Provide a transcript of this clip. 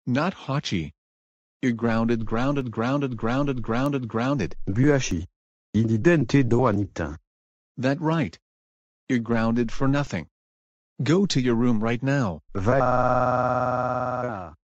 Not Hachi. You're grounded, grounded, grounded, grounded, grounded, grounded. Hachi. Incidente do Anita. That right. You're grounded for nothing. Go to your room right now. Vai.